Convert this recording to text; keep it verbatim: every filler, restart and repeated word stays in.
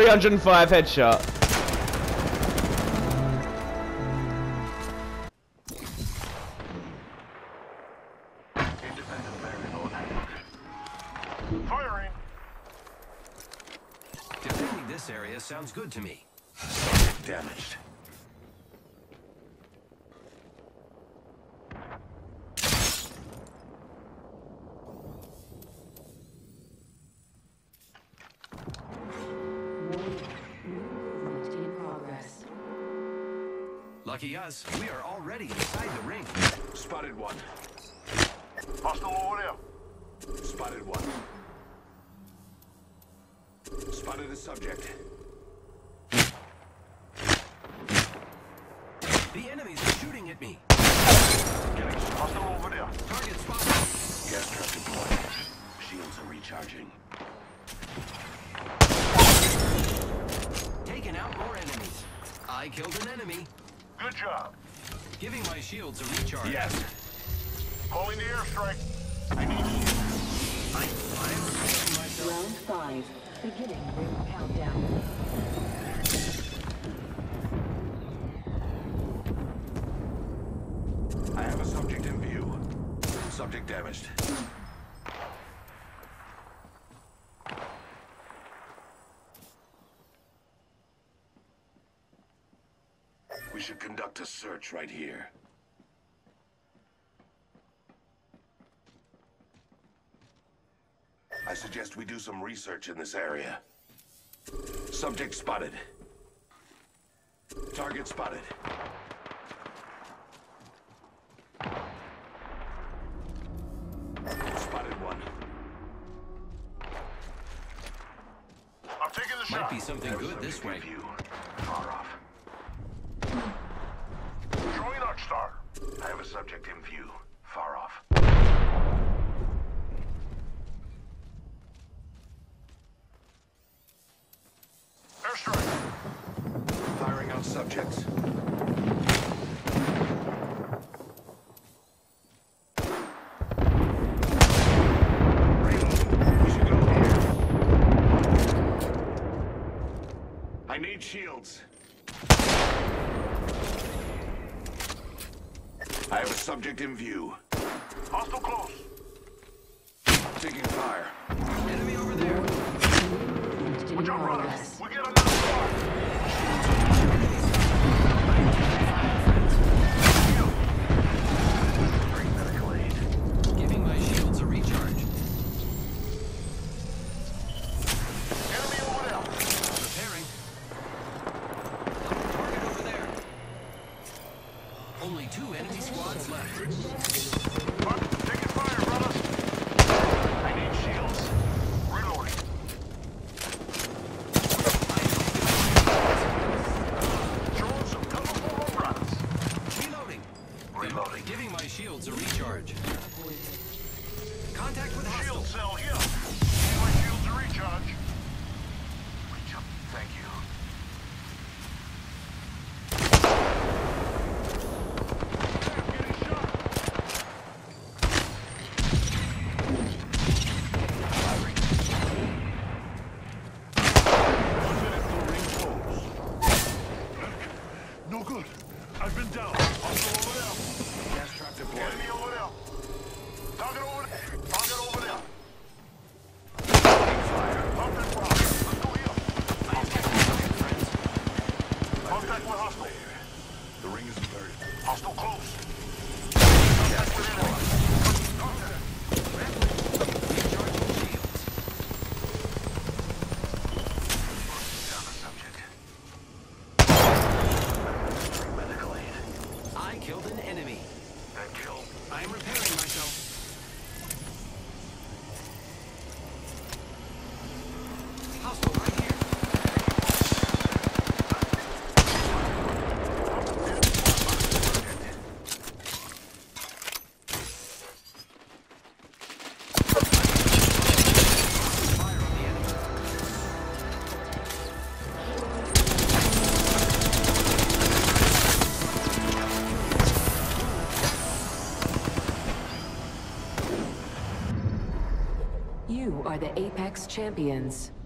hundred and five headshot. Independent variable active. Firing. Defending this area sounds good to me. Damaged. Lucky us, we are already inside the ring. Spotted one. Hostile over there. Spotted one. Spotted a subject. The enemies are shooting at me. Getting hostile over there. Target spotted. Gas trap deployed. Shields are recharging. Taking out more enemies. I killed an enemy. Good job. Giving my shields a recharge. Yes. Calling the airstrike. I need shields. I, I am preparing myself. Round five. Beginning ring countdown. I have a subject in view. Subject damaged. We should conduct a search right here. I suggest we do some research in this area. Subject spotted. Target spotted. Spotted one. I'm taking the shot. Might be something good this way. View. Far off. Throwing Arc Star. I have a subject in view. Far off. Airstrike. Firing on subjects. We should go here. I need shields. I have a subject in view. Hostile close. Taking fire. Enemy over there. Watch out, brothers. We get another squad. Bring medical aid. Giving my shields a recharge. Enemy over there. Repairing. Target over there. Only two enemy squads left. Fuck, taking fire, brothers. I need shields. Reloading. Throwing some colorful robots. Reloading. Reloading. Giving my shields a recharge. Contact with hostile. Shield cell here. My shields are recharge. Reach up. Thank you. Getting shot. Firing. One minute till ring close. No good. I've been down. Hostile over there. Gas trap deployed. Enemy over there. Target over there. Target over there. Fire. Contact with hostile. Let's go here. Contact with hostile. The ring is very hostile close. Contact with enemy. Contact. Recharging shields. Down the subject. Bring medical aid. I killed an enemy. That kill. I am repairing myself. Hostile right here. Fire on the enemy. You are the Apex Champions.